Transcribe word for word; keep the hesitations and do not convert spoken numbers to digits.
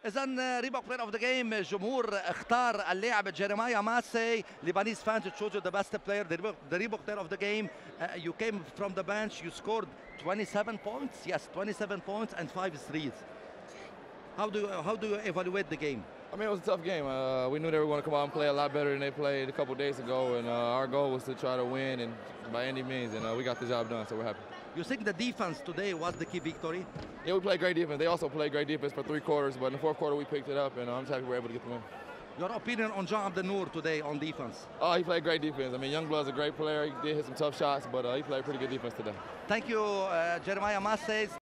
إذا ريبوك بلاير اوف ذا جيم، الجمهور اختار اللاعب جيريمايا ماسي. Lebanese fans chose you the best player, the Reebok, the Reebok player of the game. Uh, you came from the bench, you scored twenty-seven points, yes, twenty-seven points and five threes. How do you, how do you evaluate the game? I mean, it was a tough game. Uh, we knew they were going to come out and play a lot better than they played a couple days ago, and uh, our goal was to try to win and by any means, and uh, we got the job done, so we're happy. You think the defense today was the key victory? Yeah, we played great defense. They also played great defense for three quarters, but in the fourth quarter we picked it up, and uh, I'm just happy we were able to get the win. Your opinion on John Abdel-Noor today on defense? Oh, he played great defense. I mean, Youngblood's a great player. He did hit some tough shots, but uh, he played pretty good defense today. Thank you, uh, Jeremiah Massey.